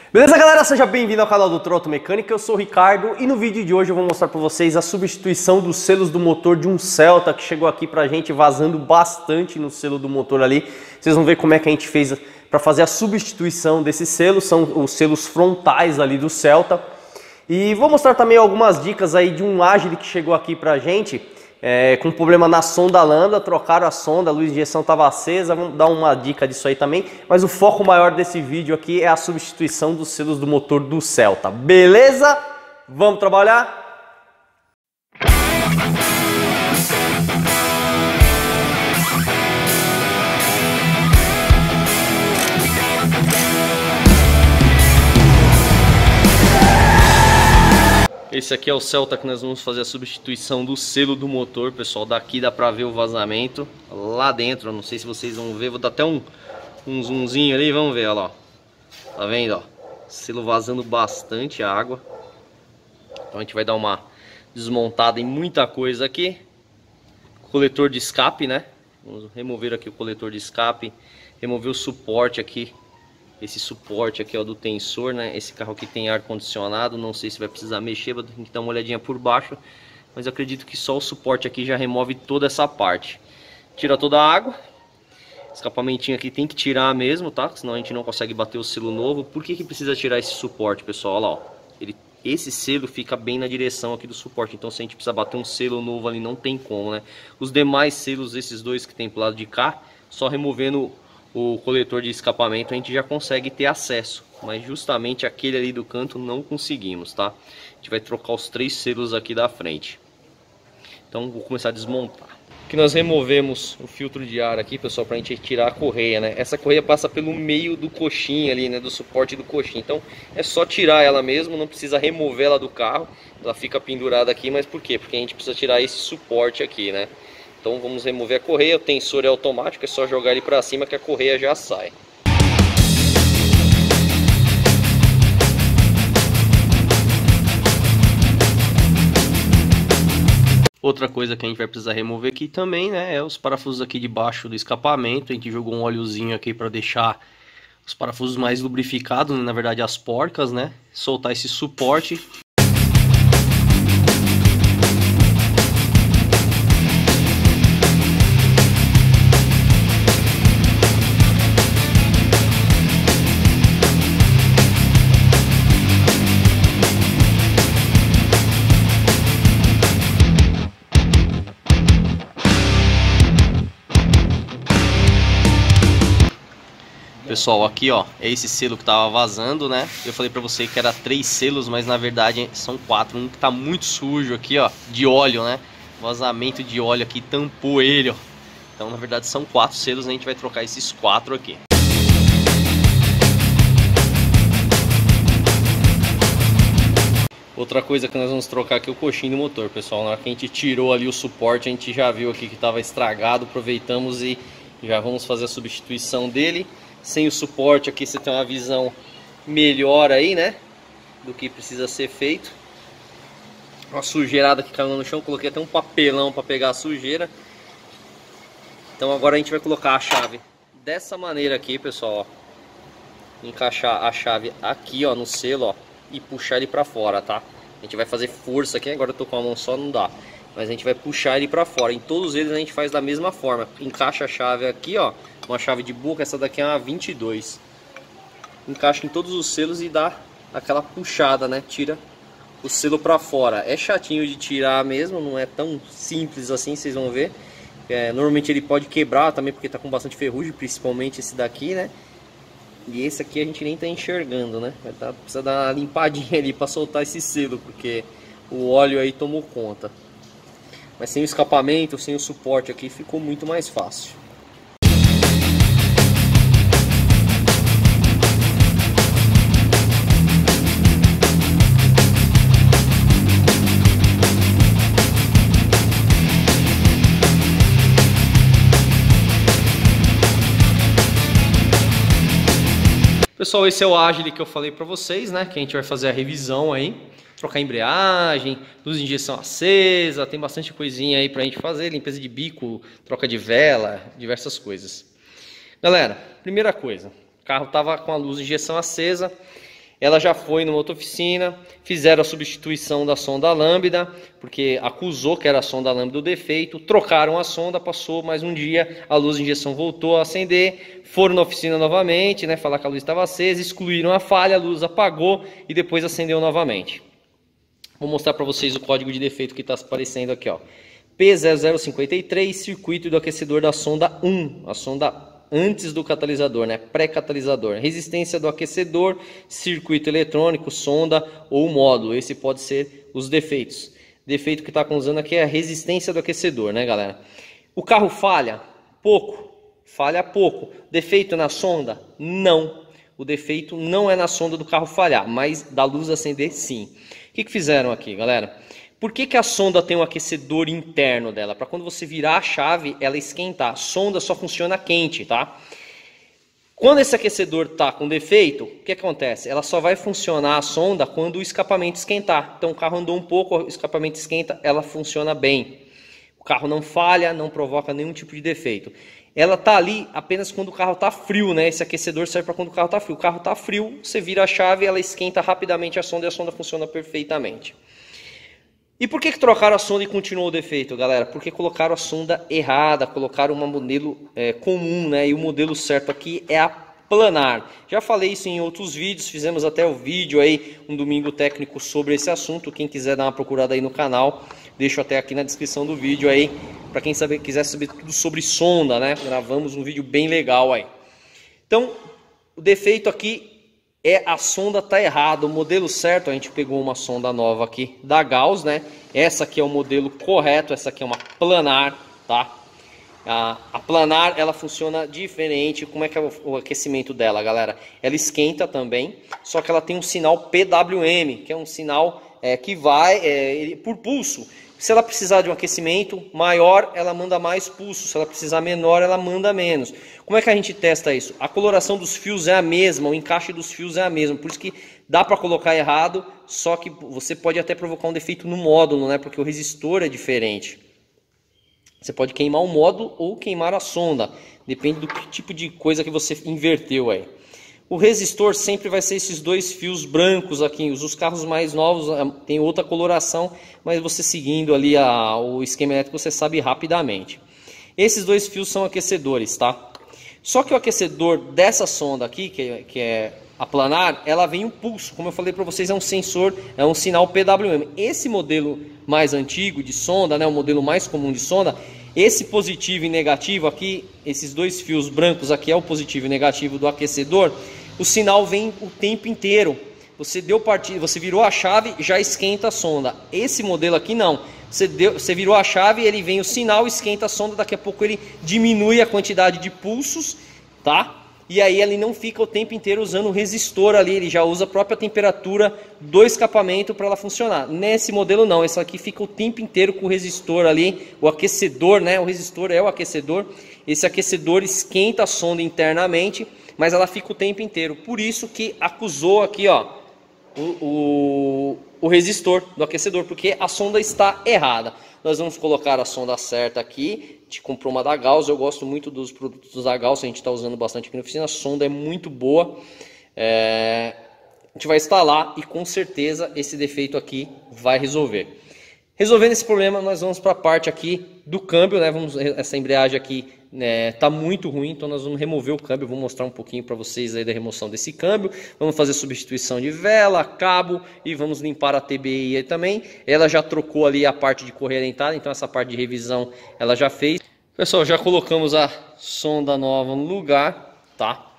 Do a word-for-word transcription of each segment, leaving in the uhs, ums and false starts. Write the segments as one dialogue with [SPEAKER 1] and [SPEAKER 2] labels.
[SPEAKER 1] Beleza, galera? Seja bem-vindo ao canal do Troto Mecânica, eu sou o Ricardo e no vídeo de hoje eu vou mostrar para vocês a substituição dos selos do motor de um Celta que chegou aqui pra gente vazando bastante no selo do motor ali. Vocês vão ver como é que a gente fez para fazer a substituição desses selos, são os selos frontais ali do Celta. E vou mostrar também algumas dicas aí de um Agile que chegou aqui pra gente. É, com problema na sonda lambda, trocaram a sonda, a luz de injeção estava acesa, vamos dar uma dica disso aí também, mas o foco maior desse vídeo aqui é a substituição dos selos do motor do Celta, beleza? Vamos trabalhar? Esse aqui é o Celta que nós vamos fazer a substituição do selo do motor, pessoal. Daqui dá pra ver o vazamento lá dentro, eu não sei se vocês vão ver, vou dar até um, um zoomzinho ali, vamos ver, olha lá. Tá vendo, ó? Selo vazando bastante água. Então a gente vai dar uma desmontada em muita coisa aqui. Coletor de escape, né? Vamos remover aqui o coletor de escape, remover o suporte aqui. Esse suporte aqui, ó, do tensor, né? Esse carro aqui tem ar condicionado, não sei se vai precisar mexer, vou ter que dar uma olhadinha por baixo, mas eu acredito que só o suporte aqui já remove toda essa parte. Tira toda a água. Escapamentinho aqui tem que tirar mesmo, tá? Senão a gente não consegue bater o selo novo. Por que que precisa tirar esse suporte, pessoal? Olha lá, ó. Ele, esse selo fica bem na direção aqui do suporte, então se a gente precisar bater um selo novo ali, não tem como, né? Os demais selos, esses dois que tem pro lado de cá, só removendo o coletor de escapamento a gente já consegue ter acesso, mas justamente aquele ali do canto não conseguimos, tá? A gente vai trocar os três selos aqui da frente. Então vou começar a desmontar. Aqui nós removemos o filtro de ar aqui, pessoal, para a gente tirar a correia, né? Essa correia passa pelo meio do coxim ali, né? Do suporte do coxim. Então é só tirar ela mesmo, não precisa remover ela do carro. Ela fica pendurada aqui, mas por quê? Porque a gente precisa tirar esse suporte aqui, né? Então vamos remover a correia, o tensor é automático, é só jogar ele para cima que a correia já sai. Outra coisa que a gente vai precisar remover aqui também, né, é os parafusos aqui debaixo do escapamento. A gente jogou um óleozinho aqui para deixar os parafusos mais lubrificados, né, na verdade as porcas, né, soltar esse suporte. Pessoal, aqui ó, é esse selo que tava vazando, né? Eu falei pra você que era três selos, mas na verdade são quatro. Um que tá muito sujo aqui, ó, de óleo, né? Vazamento de óleo aqui tampou ele, ó. Então na verdade são quatro selos, a gente vai trocar esses quatro aqui. Outra coisa que nós vamos trocar aqui é o coxim do motor, pessoal. Na hora que a gente tirou ali o suporte, a gente já viu aqui que tava estragado. Aproveitamos e já vamos fazer a substituição dele. Sem o suporte aqui você tem uma visão melhor aí, né, do que precisa ser feito. Uma sujeirada que caiu no chão, coloquei até um papelão para pegar a sujeira. Então agora a gente vai colocar a chave dessa maneira aqui, pessoal, ó. Encaixar a chave aqui, ó, no selo, ó, e puxar ele para fora, tá? A gente vai fazer força aqui, agora eu tô com a mão só, não dá. Mas a gente vai puxar ele para fora. Em todos eles a gente faz da mesma forma. Encaixa a chave aqui, ó, uma chave de boca, essa daqui é uma vinte e dois. Encaixa em todos os selos e dá aquela puxada, né? Tira o selo para fora. É chatinho de tirar mesmo, não é tão simples assim, vocês vão ver. É, normalmente ele pode quebrar também porque tá com bastante ferrugem, principalmente esse daqui, né? E esse aqui a gente nem tá enxergando, né? Vai tá, precisa dar uma limpadinha ali para soltar esse selo, porque o óleo aí tomou conta. Mas sem o escapamento, sem o suporte aqui, ficou muito mais fácil. Pessoal, esse é o Agile que eu falei pra vocês, né? Que a gente vai fazer a revisão aí. Trocar a embreagem, luz de injeção acesa, tem bastante coisinha aí pra gente fazer. Limpeza de bico, troca de vela, diversas coisas. Galera, primeira coisa. O carro tava com a luz de injeção acesa. Ela já foi numa outra oficina, fizeram a substituição da sonda lambda, porque acusou que era a sonda lambda o defeito, trocaram a sonda, passou mais um dia, a luz de injeção voltou a acender, foram na oficina novamente, né, falar que a luz estava acesa, excluíram a falha, a luz apagou e depois acendeu novamente. Vou mostrar para vocês o código de defeito que está aparecendo aqui, ó. P zero zero cinco três, circuito do aquecedor da sonda um, a sonda antes do catalisador, né? Pré-catalisador. Resistência do aquecedor, circuito eletrônico, sonda ou módulo. Esse pode ser os defeitos. Defeito que está usando aqui é a resistência do aquecedor, né, galera? O carro falha? Pouco. Falha pouco. Defeito na sonda? Não. O defeito não é na sonda do carro falhar, mas da luz acender sim. O que, que fizeram aqui, galera? Por que, que a sonda tem um aquecedor interno dela? Para quando você virar a chave, ela esquentar. A sonda só funciona quente, tá? Quando esse aquecedor está com defeito, o que acontece? Ela só vai funcionar a sonda quando o escapamento esquentar. Então o carro andou um pouco, o escapamento esquenta, ela funciona bem. O carro não falha, não provoca nenhum tipo de defeito. Ela está ali apenas quando o carro está frio, né? Esse aquecedor serve para quando o carro está frio. O carro está frio, você vira a chave, ela esquenta rapidamente a sonda e a sonda funciona perfeitamente. E por que, que trocaram a sonda e continuou o defeito, galera? Porque colocaram a sonda errada, colocaram um modelo é, comum, né? E o modelo certo aqui é a planar. Já falei isso em outros vídeos, fizemos até o vídeo aí, um domingo técnico sobre esse assunto. Quem quiser dar uma procurada aí no canal, deixo até aqui na descrição do vídeo aí, para quem saber, quiser saber tudo sobre sonda, né? Gravamos um vídeo bem legal aí. Então, o defeito aqui é a sonda tá errada, o modelo certo, a gente pegou uma sonda nova aqui da Gauss, né? Essa aqui é o modelo correto, essa aqui é uma planar, tá? A, a planar, ela funciona diferente. Como é que é o, o aquecimento dela, galera? Ela esquenta também, só que ela tem um sinal P W M, que é um sinal é, que vai é, por pulso. Se ela precisar de um aquecimento maior, ela manda mais pulso. Se ela precisar menor, ela manda menos. Como é que a gente testa isso? A coloração dos fios é a mesma, o encaixe dos fios é a mesma. Por isso que dá para colocar errado, só que você pode até provocar um defeito no módulo, né? Porque o resistor é diferente. Você pode queimar o módulo ou queimar a sonda. Depende do tipo de coisa que você inverteu aí. O resistor sempre vai ser esses dois fios brancos aqui. Os carros mais novos tem outra coloração, mas você seguindo ali a, o esquema elétrico você sabe rapidamente. Esses dois fios são aquecedores, tá? Só que o aquecedor dessa sonda aqui, que, que é a planar, ela vem um pulso. Como eu falei para vocês, é um sensor, é um sinal P W M. Esse modelo mais antigo de sonda, né, o modelo mais comum de sonda, esse positivo e negativo aqui, esses dois fios brancos aqui é o positivo e negativo do aquecedor. O sinal vem o tempo inteiro. Você deu partida, você virou a chave, já esquenta a sonda. Esse modelo aqui não. Você, deu, você virou a chave, ele vem o sinal, esquenta a sonda, daqui a pouco ele diminui a quantidade de pulsos, tá? E aí ele não fica o tempo inteiro usando o resistor ali, ele já usa a própria temperatura do escapamento para ela funcionar. Nesse modelo não, esse aqui fica o tempo inteiro com o resistor ali, o aquecedor, né? O resistor é o aquecedor. Esse aquecedor esquenta a sonda internamente, mas ela fica o tempo inteiro. Por isso que acusou aqui, ó, o, o, o resistor do aquecedor, porque a sonda está errada. Nós vamos colocar a sonda certa aqui. A gente comprou uma da Gauss, eu gosto muito dos produtos da Gauss, a gente está usando bastante aqui na oficina. A sonda é muito boa. É... A gente vai instalar e com certeza esse defeito aqui vai resolver. Resolvendo esse problema, nós vamos para a parte aqui do câmbio, né? Vamos, essa embreagem aqui está né, muito ruim, então nós vamos remover o câmbio. Vou mostrar um pouquinho para vocês aí da remoção desse câmbio. Vamos fazer substituição de vela, cabo e vamos limpar a T B I aí também. Ela já trocou ali a parte de correia dentada, então essa parte de revisão ela já fez. Pessoal, já colocamos a sonda nova no lugar, tá?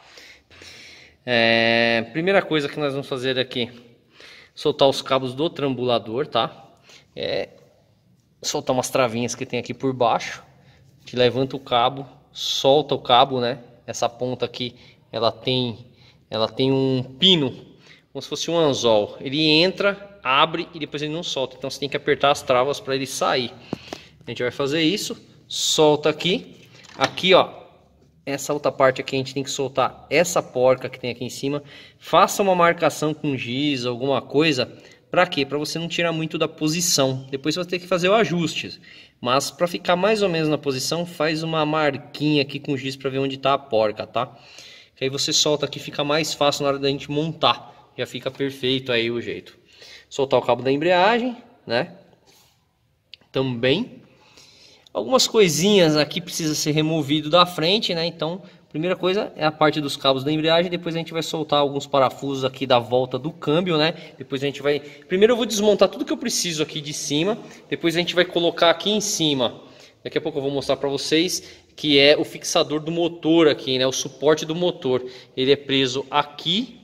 [SPEAKER 1] É, primeira coisa que nós vamos fazer aqui, soltar os cabos do trambulador, tá? É, soltar umas travinhas que tem aqui por baixo. A gente levanta o cabo, solta o cabo, né? Essa ponta aqui, ela tem, ela tem um pino, como se fosse um anzol. Ele entra, abre e depois ele não solta. Então você tem que apertar as travas para ele sair. A gente vai fazer isso, solta aqui. Aqui, ó, essa outra parte aqui a gente tem que soltar essa porca que tem aqui em cima. Faça uma marcação com giz, alguma coisa. Para quê? Para você não tirar muito da posição. Depois você vai ter que fazer o ajuste. Mas para ficar mais ou menos na posição, faz uma marquinha aqui com giz para ver onde está a porca, tá? Que aí você solta aqui, fica mais fácil na hora da gente montar já fica perfeito aí o jeito. Soltar o cabo da embreagem, né? Também. Algumas coisinhas aqui precisa ser removido da frente, né? Então, primeira coisa é a parte dos cabos da embreagem. Depois a gente vai soltar alguns parafusos aqui da volta do câmbio, né? Depois a gente vai... Primeiro eu vou desmontar tudo que eu preciso aqui de cima. Depois a gente vai colocar aqui em cima. Daqui a pouco eu vou mostrar para vocês que é o fixador do motor aqui, né? O suporte do motor. Ele é preso aqui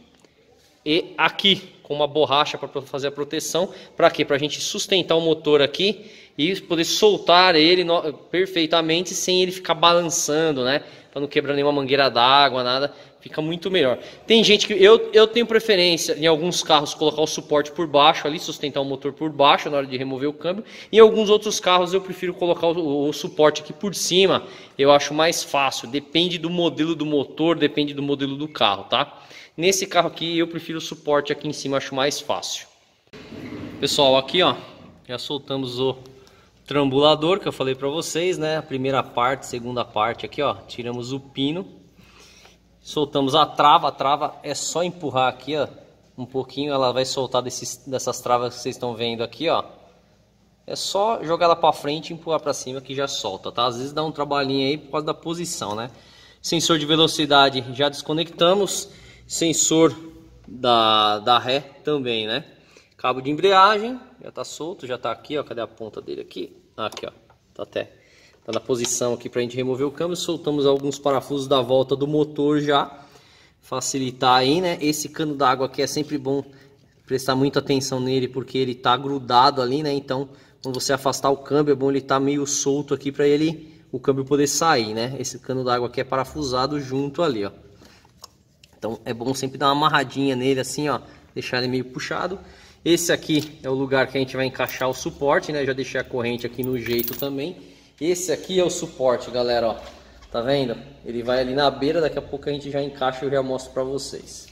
[SPEAKER 1] e aqui com uma borracha para fazer a proteção. Para quê? Para a gente sustentar o motor aqui e poder soltar ele no, perfeitamente sem ele ficar balançando, né? Para não quebrar nenhuma mangueira d'água, nada. Fica muito melhor. Tem gente que... Eu, eu tenho preferência em alguns carros colocar o suporte por baixo ali, sustentar o motor por baixo na hora de remover o câmbio. Em alguns outros carros eu prefiro colocar o, o suporte aqui por cima. Eu acho mais fácil. Depende do modelo do motor, depende do modelo do carro, tá? Nesse carro aqui eu prefiro o suporte aqui em cima, acho mais fácil. Pessoal, aqui ó, já soltamos o trambulador que eu falei para vocês, né? A primeira parte, segunda parte aqui ó, tiramos o pino. Soltamos a trava, a trava é só empurrar aqui ó, um pouquinho, ela vai soltar desses, dessas travas que vocês estão vendo aqui ó. É só jogar ela para frente e empurrar para cima que já solta, tá? Às vezes dá um trabalhinho aí por causa da posição, né? Sensor de velocidade já desconectamos. Sensor da, da ré também, né? Cabo de embreagem já tá solto, já tá aqui, ó. Cadê a ponta dele aqui? Aqui, ó. Tá até tá na posição aqui pra gente remover o câmbio. Soltamos alguns parafusos da volta do motor já. Facilitar aí, né? Esse cano d'água aqui é sempre bom prestar muita atenção nele porque ele tá grudado ali, né? Então, quando você afastar o câmbio, é bom ele tá meio solto aqui pra ele, o câmbio poder sair, né? Esse cano d'água aqui é parafusado junto ali, ó. Então é bom sempre dar uma amarradinha nele assim, ó, deixar ele meio puxado. Esse aqui é o lugar que a gente vai encaixar o suporte, né? Já deixei a corrente aqui no jeito também. Esse aqui é o suporte, galera, ó. Tá vendo? Ele vai ali na beira, daqui a pouco a gente já encaixa e eu já mostro pra vocês.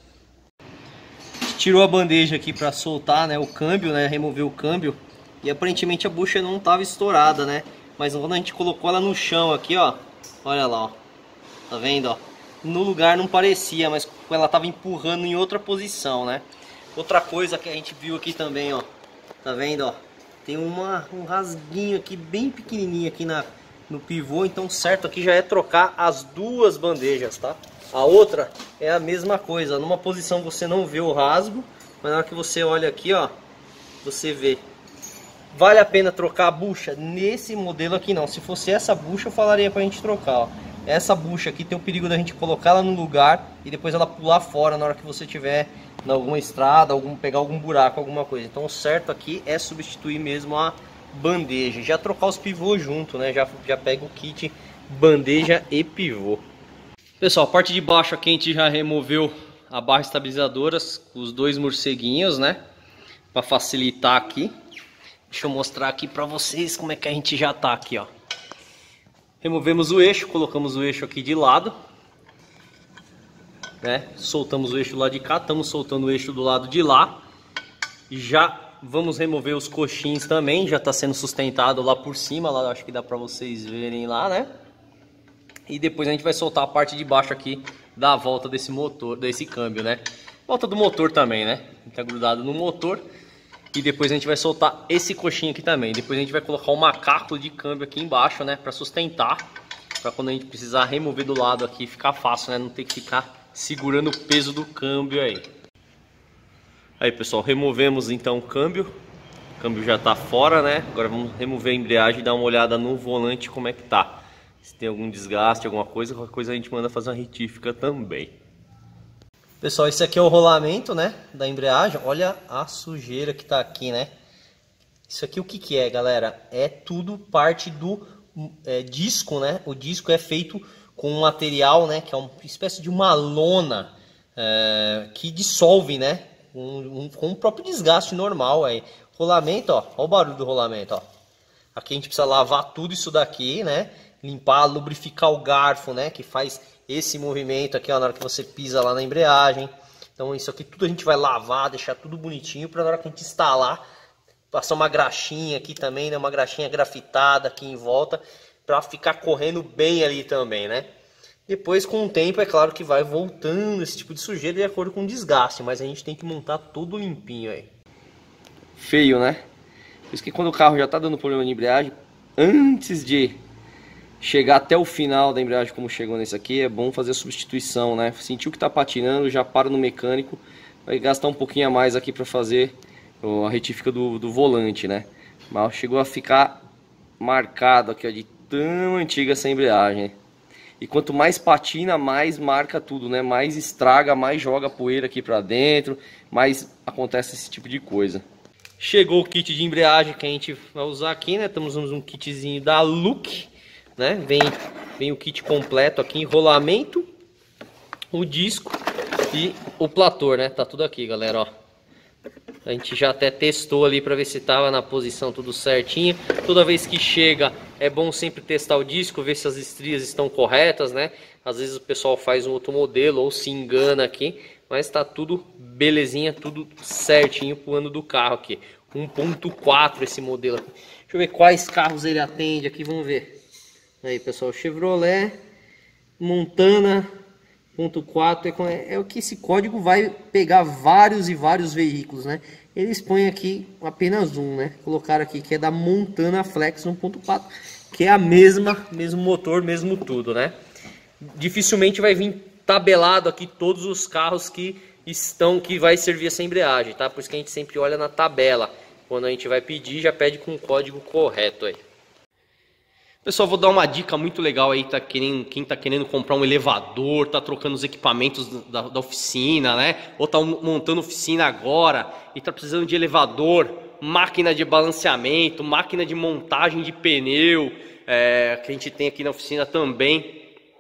[SPEAKER 1] Tirou a bandeja aqui pra soltar, né, o câmbio, né, remover o câmbio. E aparentemente a bucha não tava estourada, né? Mas quando a gente colocou ela no chão aqui, ó, olha lá, ó. Tá vendo, ó? No lugar não parecia, mas ela tava empurrando em outra posição, né? Outra coisa que a gente viu aqui também, ó. Tá vendo, ó? Tem uma, um rasguinho aqui bem pequenininho aqui na, no pivô. Então certo aqui já é trocar as duas bandejas, tá? A outra é a mesma coisa. Numa posição você não vê o rasgo, mas na hora que você olha aqui, ó, você vê. Vale a pena trocar a bucha? Nesse modelo aqui não. Se fosse essa bucha eu falaria pra gente trocar, ó. Essa bucha aqui tem o perigo da gente colocar ela no lugar e depois ela pular fora na hora que você tiver em alguma estrada, algum, pegar algum buraco, alguma coisa. Então o certo aqui é substituir mesmo a bandeja. Já trocar os pivôs junto, né? Já, já pega o kit bandeja e pivô. Pessoal, a parte de baixo aqui a gente já removeu a barra estabilizadora, os dois morceguinhos, né? Para facilitar aqui. Deixa eu mostrar aqui para vocês como é que a gente já tá aqui, ó. Removemos o eixo, colocamos o eixo aqui de lado, né? Soltamos o eixo do lado de cá, estamos soltando o eixo do lado de lá. Já vamos remover os coxins também, já está sendo sustentado lá por cima, lá acho que dá para vocês verem lá, né? E depois a gente vai soltar a parte de baixo aqui da volta desse motor, desse câmbio, né? Volta do motor também, né? Está grudado no motor. E depois a gente vai soltar esse coxinho aqui também. Depois a gente vai colocar o macaco de câmbio aqui embaixo, né? Para sustentar. Para quando a gente precisar remover do lado aqui ficar fácil, né? Não ter que ficar segurando o peso do câmbio aí. Aí, pessoal, removemos então o câmbio. O câmbio já tá fora, né? Agora vamos remover a embreagem e dar uma olhada no volante como é que tá. Se tem algum desgaste, alguma coisa, qualquer coisa a gente manda fazer uma retífica também. Pessoal, esse aqui é o rolamento, né, da embreagem. Olha a sujeira que tá aqui, né? Isso aqui o que que é, galera? É tudo parte do é, disco, né? O disco é feito com um material, né, que é uma espécie de uma lona é, que dissolve, né? Um, um, com o próprio desgaste normal aí. Rolamento, ó, ó o barulho do rolamento, ó. Aqui a gente precisa lavar tudo isso daqui, né? Limpar, lubrificar o garfo, né? Que faz esse movimento aqui, ó, na hora que você pisa lá na embreagem. Então isso aqui tudo a gente vai lavar, deixar tudo bonitinho para na hora que a gente instalar, passar uma graxinha aqui também, né? Uma graxinha grafitada aqui em volta, para ficar correndo bem ali também, né? Depois, com o tempo, é claro que vai voltando esse tipo de sujeira de acordo com o desgaste, mas a gente tem que montar tudo limpinho aí. Feio, né? Por isso que quando o carro já tá dando problema de embreagem, antes de chegar até o final da embreagem como chegou nesse aqui, é bom fazer a substituição, né? Sentiu que tá patinando, já para no mecânico, vai gastar um pouquinho a mais aqui para fazer a retífica do, do volante, né? Mas chegou a ficar marcado aqui, ó, de tão antiga essa embreagem. E quanto mais patina, mais marca tudo, né? Mais estraga, mais joga poeira aqui pra dentro, mais acontece esse tipo de coisa. Chegou o kit de embreagem que a gente vai usar aqui, né? Estamos usando um kitzinho da Look, né? Vem, vem o kit completo aqui, enrolamento, o disco e o plator, né? Tá tudo aqui, galera, ó. A gente já até testou ali para ver se estava na posição tudo certinho. Toda vez que chega é bom sempre testar o disco, ver se as estrias estão corretas, né? Às vezes o pessoal faz um outro modelo ou se engana aqui, mas tá tudo belezinha, tudo certinho pro ano do carro aqui. um ponto quatro esse modelo aqui. Deixa eu ver quais carros ele atende aqui, vamos ver. Aí, pessoal, Chevrolet, Montana um ponto quatro é, é o que esse código vai pegar vários e vários veículos, né? Eles põem aqui apenas um, né? Colocaram aqui que é da Montana Flex um ponto quatro, que é a mesma, mesmo motor, mesmo tudo, né? Dificilmente vai vir tabelado aqui todos os carros que estão, que vai servir essa embreagem, tá? Por isso que a gente sempre olha na tabela. Quando a gente vai pedir, já pede com o código correto aí. Pessoal, vou dar uma dica muito legal aí, tá querendo, quem tá querendo comprar um elevador, tá trocando os equipamentos da, da oficina, né? Ou tá montando oficina agora e tá precisando de elevador, máquina de balanceamento, máquina de montagem de pneu, é, que a gente tem aqui na oficina também.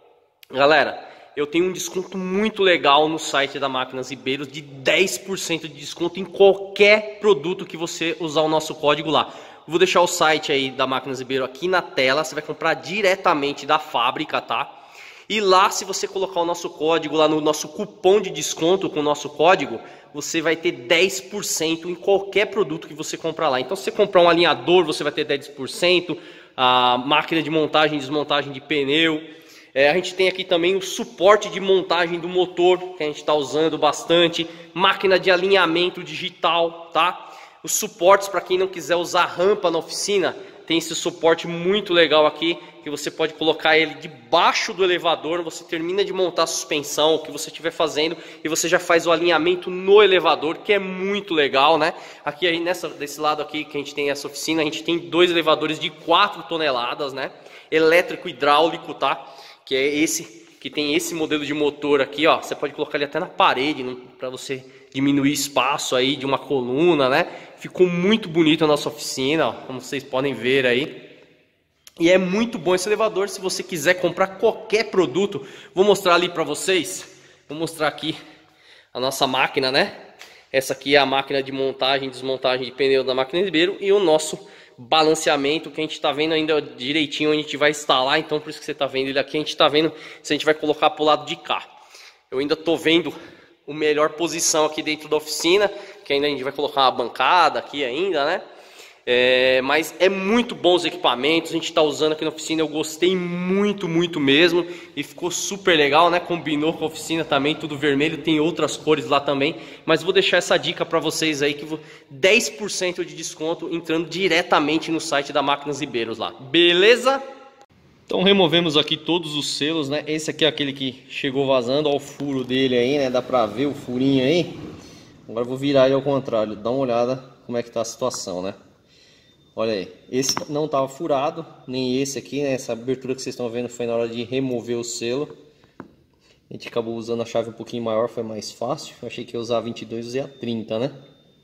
[SPEAKER 1] Galera, eu tenho um desconto muito legal no site da Máquinas Ribeiro de dez por cento de desconto em qualquer produto que você usar o nosso código lá. Vou deixar o site aí da Máquinas Ribeiro aqui na tela, você vai comprar diretamente da fábrica, tá? E lá, se você colocar o nosso código lá no nosso cupom de desconto com o nosso código, você vai ter dez por cento em qualquer produto que você comprar lá. Então, se você comprar um alinhador, você vai ter dez por cento, a máquina de montagem e desmontagem de pneu. É, a gente tem aqui também o suporte de montagem do motor, que a gente está usando bastante, máquina de alinhamento digital, tá? Os suportes para quem não quiser usar rampa na oficina, tem esse suporte muito legal aqui, que você pode colocar ele debaixo do elevador, você termina de montar a suspensão, o que você estiver fazendo, e você já faz o alinhamento no elevador, que é muito legal, né? Aqui aí nessa, desse lado aqui que a gente tem essa oficina, a gente tem dois elevadores de quatro toneladas, né? Elétrico hidráulico, tá? Que é esse, que tem esse modelo de motor aqui, ó. Você pode colocar ele até na parede, para você diminuir espaço aí de uma coluna, né? Ficou muito bonito a nossa oficina, ó, como vocês podem ver aí. E é muito bom esse elevador. Se você quiser comprar qualquer produto, vou mostrar ali para vocês. Vou mostrar aqui a nossa máquina, né? Essa aqui é a máquina de montagem e desmontagem de pneu da Máquina Ribeiro e o nosso balanceamento, que a gente está vendo ainda direitinho onde a gente vai instalar. Então por isso que você está vendo ele aqui, a gente está vendo se a gente vai colocar para o lado de cá. Eu ainda estou vendo a melhor posição aqui dentro da oficina, que ainda a gente vai colocar uma bancada aqui ainda, né? É, mas é muito bom os equipamentos, a gente está usando aqui na oficina, eu gostei muito, muito mesmo, e ficou super legal, né? Combinou com a oficina também, tudo vermelho, tem outras cores lá também, mas vou deixar essa dica para vocês aí, que dez por cento de desconto entrando diretamente no site da Máquinas Ribeiros lá, beleza? Então removemos aqui todos os selos, né? Esse aqui é aquele que chegou vazando, olha o furo dele aí, né? Dá pra ver o furinho aí. Agora eu vou virar ele ao contrário, dá uma olhada como é que tá a situação, né? Olha aí, esse não estava furado, nem esse aqui, né? Essa abertura que vocês estão vendo foi na hora de remover o selo. A gente acabou usando a chave um pouquinho maior, foi mais fácil. Eu achei que ia usar vinte e dois, usei a trinta, né?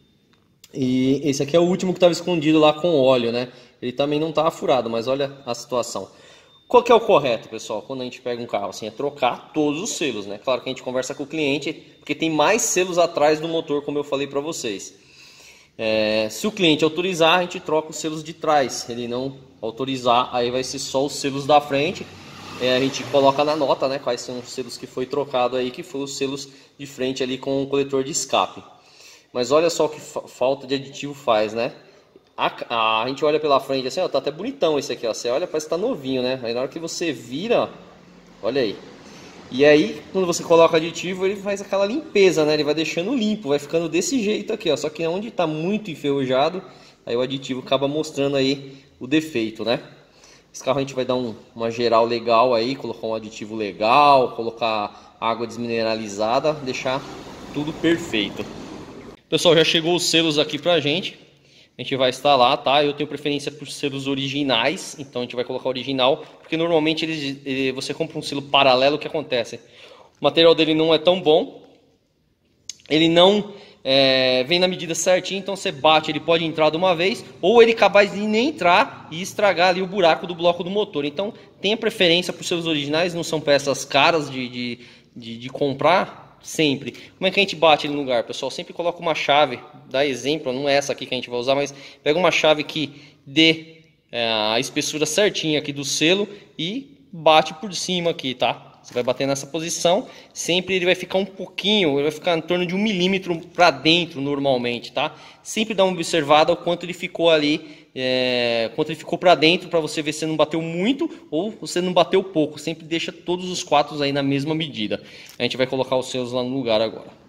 [SPEAKER 1] E esse aqui é o último que estava escondido lá com óleo, né? Ele também não estava furado, mas olha a situação. Qual que é o correto, pessoal, quando a gente pega um carro assim? É trocar todos os selos, né? Claro que a gente conversa com o cliente, porque tem mais selos atrás do motor, como eu falei para vocês. É, se o cliente autorizar, a gente troca os selos de trás. Se ele não autorizar, aí vai ser só os selos da frente. É, a gente coloca na nota, né, quais são os selos que foi trocado aí, que foram os selos de frente ali com o coletor de escape. Mas olha só o que fa falta de aditivo faz, né? A, a, a gente olha pela frente assim, ó, tá até bonitão esse aqui, ó. Você olha, parece que tá novinho, né? Aí na hora que você vira, ó, olha aí. E aí, quando você coloca aditivo, ele faz aquela limpeza, né? Ele vai deixando limpo, vai ficando desse jeito aqui, ó. Só que onde está muito enferrujado, aí o aditivo acaba mostrando aí o defeito, né? Esse carro a gente vai dar um, uma geral legal aí, colocar um aditivo legal, colocar água desmineralizada, deixar tudo perfeito. Pessoal, já chegou os selos aqui pra gente. A gente vai instalar, tá? Eu tenho preferência por selos originais, então a gente vai colocar original, porque normalmente ele, ele, você compra um selo paralelo, o que acontece? O material dele não é tão bom, ele não é, vem na medida certinha, então você bate, ele pode entrar de uma vez, ou ele capaz de nem entrar e estragar ali o buraco do bloco do motor. Então tenha preferência por selos originais, não são peças caras de, de, de, de comprar. Sempre. Como é que a gente bate ele no lugar, pessoal? Sempre coloca uma chave, dá exemplo, não é essa aqui que a gente vai usar, mas pega uma chave que dê é, a espessura certinha aqui do selo e bate por cima aqui, tá? Você vai bater nessa posição, sempre ele vai ficar um pouquinho, ele vai ficar em torno de um milímetro para dentro normalmente, tá? Sempre dá uma observada o quanto ele ficou ali, é, quanto ele ficou para dentro, para você ver se não bateu muito ou você não bateu pouco. Sempre deixa todos os quatro aí na mesma medida. A gente vai colocar os seus lá no lugar agora.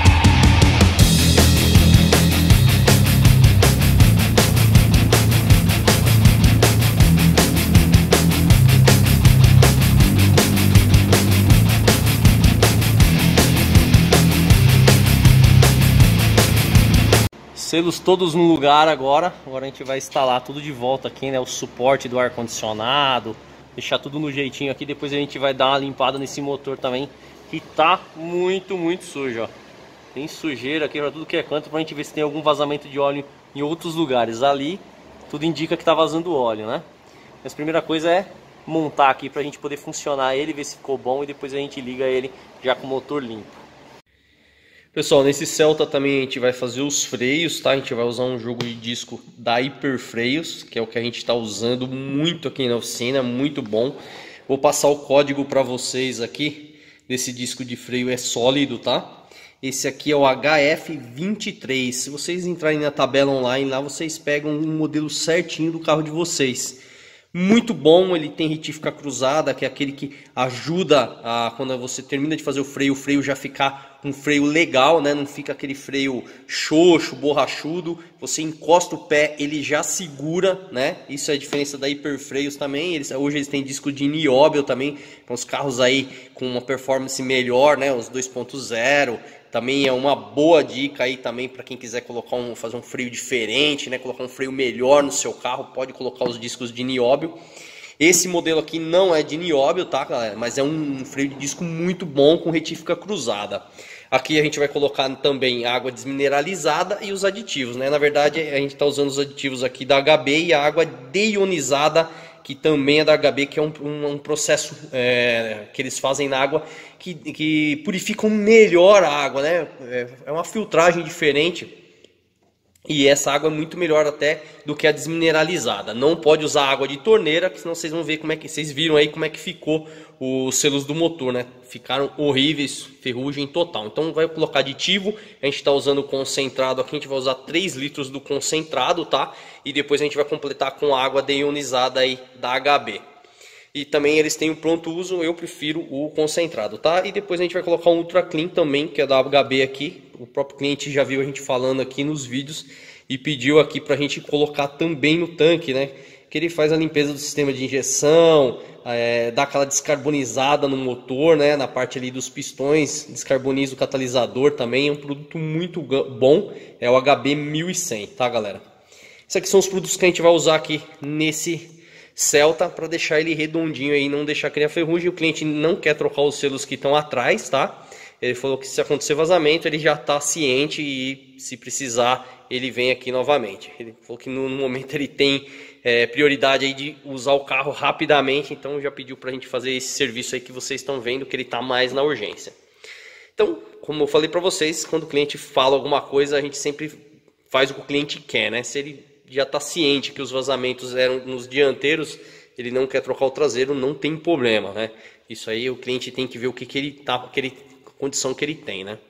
[SPEAKER 1] Selos todos no lugar agora. Agora a gente vai instalar tudo de volta aqui, né? O suporte do ar-condicionado, deixar tudo no jeitinho aqui. Depois a gente vai dar uma limpada nesse motor também, que tá muito, muito sujo, ó. Tem sujeira aqui pra tudo que é canto, pra gente ver se tem algum vazamento de óleo em outros lugares. Ali, tudo indica que tá vazando óleo, né? Mas a primeira coisa é montar aqui pra gente poder funcionar ele, ver se ficou bom, e depois a gente liga ele já com o motor limpo. Pessoal, nesse Celta também a gente vai fazer os freios, tá? A gente vai usar um jogo de disco da Hiperfreios, que é o que a gente está usando muito aqui na oficina, muito bom. Vou passar o código para vocês aqui, desse disco de freio é sólido, tá? Esse aqui é o H F vinte e três. Se vocês entrarem na tabela online, lá vocês pegam um modelo certinho do carro de vocês. Muito bom, ele tem retífica cruzada, que é aquele que ajuda a, quando você termina de fazer o freio, o freio já ficar um freio legal, né? Não fica aquele freio xoxo, borrachudo. Você encosta o pé, ele já segura, né? Isso é a diferença da Hiperfreios também. Eles, hoje eles têm disco de nióbio também, com os carros aí com uma performance melhor, né? Os dois ponto zero. Também é uma boa dica aí também para quem quiser colocar um, fazer um freio diferente, né? Colocar um freio melhor no seu carro, pode colocar os discos de nióbio. Esse modelo aqui não é de nióbio, tá, galera? Mas é um freio de disco muito bom com retífica cruzada. Aqui a gente vai colocar também água desmineralizada e os aditivos, né? Na verdade, a gente está usando os aditivos aqui da H B e a água deionizada, que também é da H B, que é um, um, um processo é, que eles fazem na água que, que purificam melhor a água, né? É, é uma filtragem diferente. E essa água é muito melhor até do que a desmineralizada. Não pode usar água de torneira, que senão vocês vão ver como é que vocês viram aí como é que ficou os selos do motor, né? Ficaram horríveis, ferrugem total. Então vai colocar aditivo. A gente está usando o concentrado aqui, a gente vai usar três litros do concentrado, tá? E depois a gente vai completar com água deionizada aí da H B. E também eles têm o pronto uso, eu prefiro o concentrado, tá? E depois a gente vai colocar um Ultra Clean também, que é da H B aqui. O próprio cliente já viu a gente falando aqui nos vídeos e pediu aqui pra gente colocar também no tanque, né? Que ele faz a limpeza do sistema de injeção, é, dá aquela descarbonizada no motor, né? Na parte ali dos pistões, descarboniza o catalisador também. É um produto muito bom, é o H B mil e cem, tá, galera? Esses aqui são os produtos que a gente vai usar aqui nesse Celta para deixar ele redondinho aí, não deixar criar ferrugem. O cliente não quer trocar os selos que estão atrás, tá? Ele falou que se acontecer vazamento ele já está ciente e se precisar ele vem aqui novamente. Ele falou que no momento ele tem é, prioridade aí de usar o carro rapidamente, então já pediu para a gente fazer esse serviço aí que vocês estão vendo, que ele está mais na urgência. Então, como eu falei para vocês, quando o cliente fala alguma coisa, a gente sempre faz o que o cliente quer, né? Se ele já está ciente que os vazamentos eram nos dianteiros, ele não quer trocar o traseiro, não tem problema, né? Isso aí o cliente tem que ver o que, que ele tá, aquele condição que ele tem, né?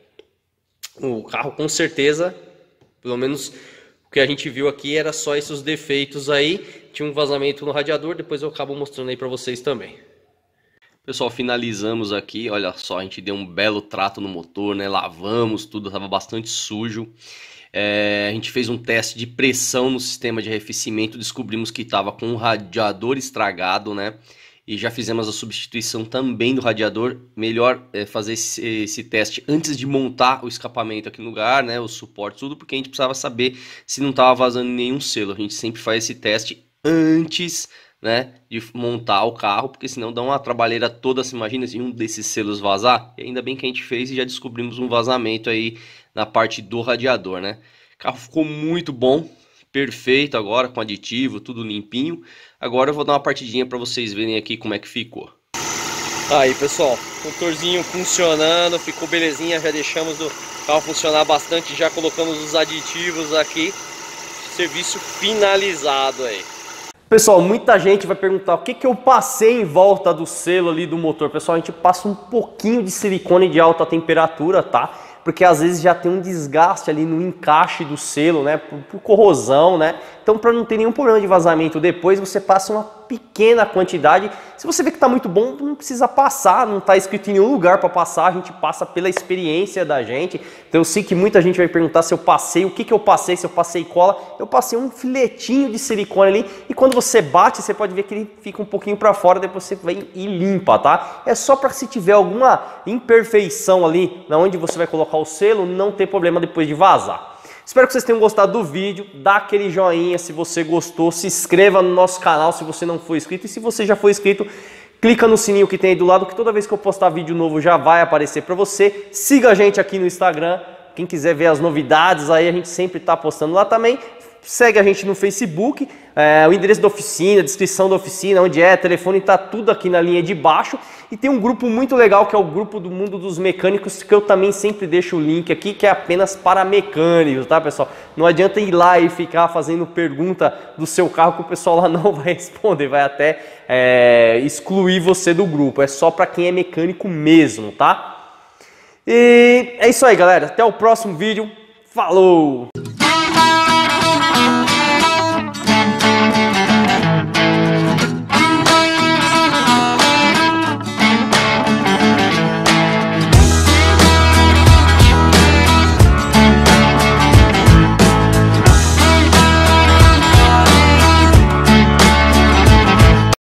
[SPEAKER 1] O carro com certeza, pelo menos o que a gente viu aqui era só esses defeitos aí. Tinha um vazamento no radiador, depois eu acabo mostrando aí para vocês também.
[SPEAKER 2] Pessoal, finalizamos aqui, olha só, a gente deu um belo trato no motor, né? Lavamos tudo, estava bastante sujo. É, a gente fez um teste de pressão no sistema de arrefecimento, descobrimos que estava com um radiador estragado, né? E já fizemos a substituição também do radiador. Melhor é, fazer esse, esse teste antes de montar o escapamento aqui no lugar, né? O suporte, tudo, porque a gente precisava saber se não estava vazando nenhum selo. A gente sempre faz esse teste antes, né, de montar o carro, porque senão dá uma trabalheira toda. Se imagina se um desses selos vazar. E ainda bem que a gente fez e já descobrimos um vazamento aí na parte do radiador, né? O carro ficou muito bom, perfeito agora, com aditivo, tudo limpinho. Agora eu vou dar uma partidinha para vocês verem aqui como é que ficou.
[SPEAKER 1] Aí, pessoal, motorzinho funcionando, ficou belezinha. Já deixamos o carro funcionar bastante, já colocamos os aditivos aqui. Serviço finalizado aí. Pessoal, muita gente vai perguntar o que que eu passei em volta do selo ali do motor. Pessoal, a gente passa um pouquinho de silicone de alta temperatura, tá? Porque às vezes já tem um desgaste ali no encaixe do selo, né? Por, por corrosão, né? Então, para não ter nenhum problema de vazamento depois, você passa uma pequena quantidade. Se você vê que está muito bom, não precisa passar, não está escrito em nenhum lugar para passar, a gente passa pela experiência da gente. Então eu sei que muita gente vai perguntar se eu passei, o que que eu passei, se eu passei cola. Eu passei um filetinho de silicone ali e quando você bate, você pode ver que ele fica um pouquinho para fora, depois você vem e limpa, tá? É só para se tiver alguma imperfeição ali, na onde você vai colocar o selo, não ter problema depois de vazar. Espero que vocês tenham gostado do vídeo, dá aquele joinha se você gostou, se inscreva no nosso canal se você não for inscrito e se você já for inscrito, clica no sininho que tem aí do lado que toda vez que eu postar vídeo novo já vai aparecer para você. Siga a gente aqui no Instagram, quem quiser ver as novidades aí a gente sempre está postando lá também. Segue a gente no Facebook, é, o endereço da oficina, a descrição da oficina, onde é, telefone, tá tudo aqui na linha de baixo. E tem um grupo muito legal que é o grupo do Mundo dos Mecânicos, que eu também sempre deixo o link aqui, que é apenas para mecânicos, tá, pessoal? Não adianta ir lá e ficar fazendo pergunta do seu carro que o pessoal lá não vai responder, vai até é, excluir você do grupo. É só para quem é mecânico mesmo, tá? E é isso aí, galera. Até o próximo vídeo. Falou!